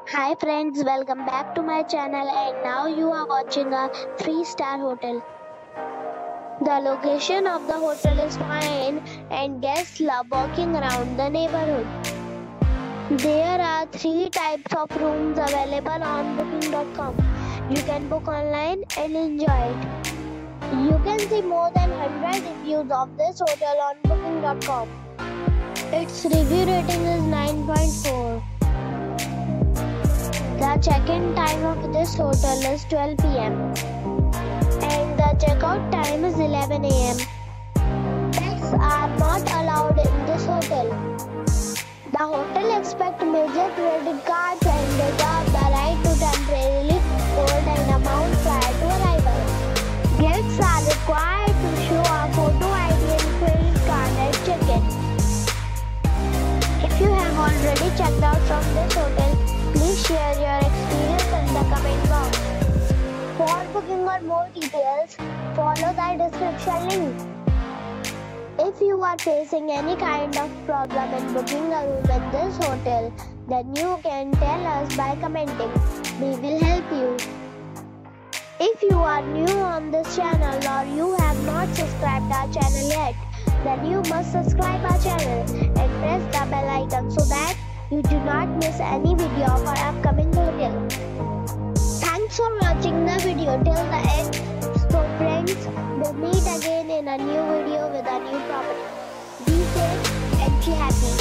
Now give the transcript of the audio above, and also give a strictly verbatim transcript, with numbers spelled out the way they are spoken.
Hi friends, welcome back to my channel and now you are watching a three star hotel. The location of the hotel is fine and guests love walking around the neighborhood. There are three types of rooms available on booking dot com. You can book online and enjoy it. You can see more than one hundred reviews of this hotel on booking dot com. Its review rating is nine point four. The check-in time of this hotel is twelve p m and the check-out time is eleven a m Pets are not allowed in this hotel. The hotel accepts major credit cards and reserves the right to temporarily hold an amount prior to arrival. Guests are required to show a photo I D and credit card at check-in. If you have already checked out from this hotel, please share your experience in the comment box. For booking or more details, follow the description link. If you are facing any kind of problem in booking a room in this hotel, then you can tell us by commenting. We will help you. If you are new on this channel or you have not subscribed our channel yet, then you must subscribe our channel and press the bell icon so that you do not miss any video of our upcoming hotel. Thanks for watching the video till the end. So friends, we'll meet again in a new video with a new property. Be safe and be happy.